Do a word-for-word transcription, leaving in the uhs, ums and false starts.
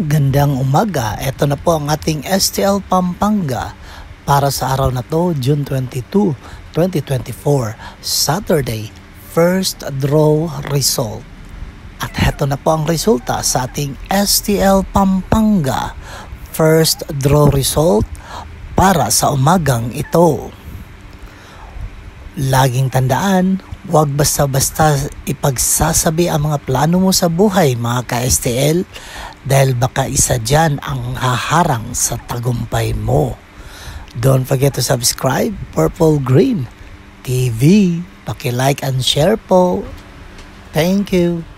Gandang umaga, ito na po ang ating S T L Pampanga para sa araw na to, June twenty-second, twenty twenty-four, Saturday, first draw result. At heto na po ang resulta sa ating S T L Pampanga first draw result para sa umagang ito. Laging tandaan, huwag basta-basta ipagsasabi ang mga plano mo sa buhay mga ka-S T L dahil baka isa dyan ang haharang sa tagumpay mo. Don't forget to subscribe Purple Green T V. Paki-like and share po. Thank you.